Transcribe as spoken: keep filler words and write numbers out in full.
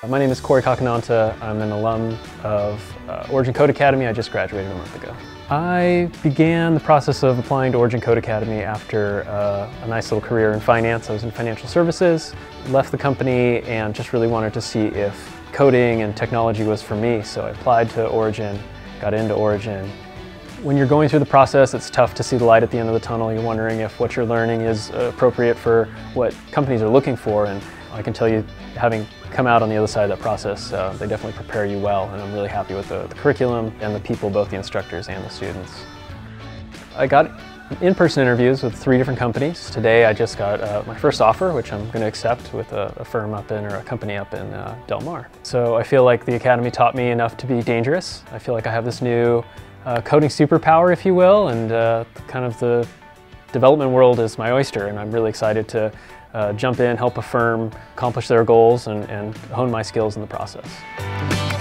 My name is Corey Cacanata. I'm an alum of uh, Origin Code Academy. I just graduated a month ago. I began the process of applying to Origin Code Academy after uh, a nice little career in finance. I was in financial services, left the company, and just really wanted to see if coding and technology was for me. So I applied to Origin, got into Origin. When you're going through the process, it's tough to see the light at the end of the tunnel. You're wondering if what you're learning is appropriate for what companies are looking for. And I can tell you, having come out on the other side of that process, uh, they definitely prepare you well, and I'm really happy with the, the curriculum and the people, both the instructors and the students. I got in-person interviews with three different companies. Today I just got uh, my first offer, which I'm going to accept with a, a firm up in, or a company up in uh, Del Mar. So I feel like the Academy taught me enough to be dangerous. I feel like I have this new uh, coding superpower, if you will, and uh, kind of the development world is my oyster, and I'm really excited to Uh, jump in, help a firm accomplish their goals, and, and hone my skills in the process.